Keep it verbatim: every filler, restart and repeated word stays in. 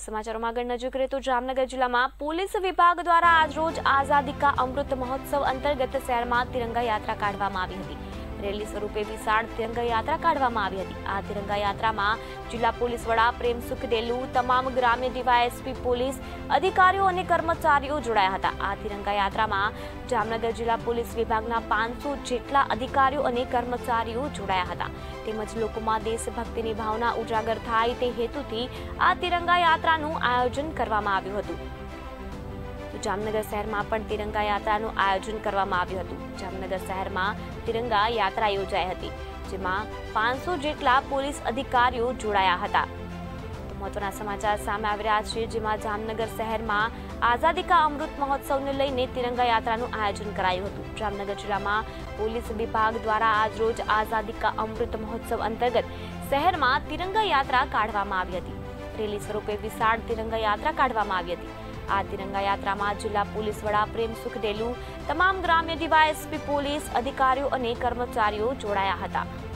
समाचारों में आगे नजर करें तो जामनगर जिला में पोलीस विभाग द्वारा आज रोज आजादी का अमृत महोत्सव अंतर्गत शहर में तिरंगा यात्रा काढवामां आवी हती। रेली स्वरूपे विशाल तिरंगा यात्रा काढवामां आवी हती। आ तिरंगा यात्रा में जिला पोलीस वड़ा प्रेम सुख डेलू, तमाम ग्राम्य डीवायएसपी पोलीस अधिकारीओ और कर्मचारीओ जोड़ाया हता। आ तिरंगा यात्रा में जामनगर जिला पोलीस विभागना पांच सौ जेटला अधिकारीओ और कर्मचारीओ जोड़ाया हता। તેમજ લોકોમાં દેશભક્તિની ભાવના ઉજાગર થાય તે હેતુથી આ તિરંગા યાત્રાનું આયોજન કરવામાં આવ્યું હતું। તો જામનગર શહેરમાં પણ તિરંગા યાત્રાનું આયોજન કરવામાં આવ્યું હતું। જામનગર શહેરમાં તિરંગા યાત્રા યોજાઈ હતી, જેમાં પાંચ सौ જેટલા પોલીસ અધિકારીઓ જોડાયા હતા। તો મહત્વના સમાચાર સામે આવી રહ્યા છે, જેમાં જામનગર શહેરમાં आजादी का अमृत महोत्सव ने लईने तिरंगा यात्राનું आयोजन कराયું હતું। जामनगर जिल्लाમાં પોલીસ વિભાગ દ્વારા આજ રોજ आजादी का अमृत महोत्सव अंतर्गत શહેરમાં तिरंगा यात्रा કાઢવામાં આવી હતી। રેલી સ્વરૂપે વિશાળ तिरंगा यात्रा કાઢવામાં આવી હતી। આ तिरंगा यात्राમાં જિલ્લા પોલીસ વડા પ્રેમ સુખ ડેલુ, તમામ ગ્રામ્ય ડીવાયએસપી પોલીસ અધિકારીઓ અને કર્મચારીઓ જોડાયા હતા।